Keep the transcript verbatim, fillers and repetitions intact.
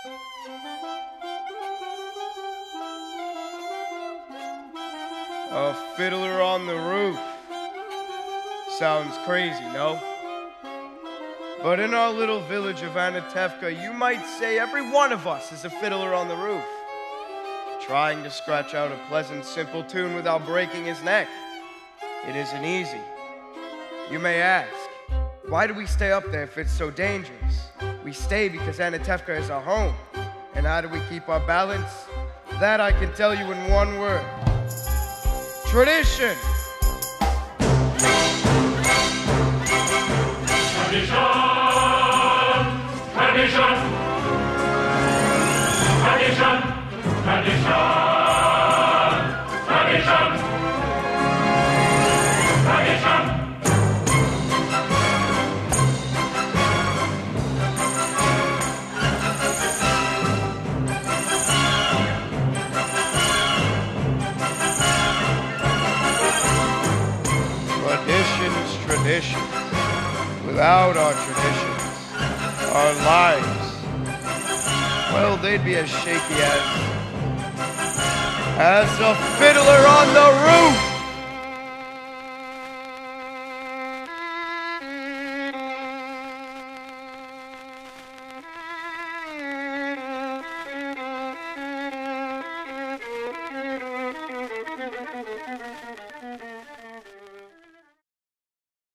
A fiddler on the roof. Sounds crazy, no? But in our little village of Anatevka, you might say every one of us is a fiddler on the roof, trying to scratch out a pleasant, simple tune without breaking his neck. It isn't easy. You may ask, why do we stay up there if it's so dangerous? We stay because Anatevka is our home. And how do we keep our balance? That I can tell you in one word. Tradition! Tradition! Tradition! Tradition! Tradition! Tradition! Tradition! Traditions, traditions. Without our traditions, our lives, well, they'd be as shaky as, as a fiddler on the roof!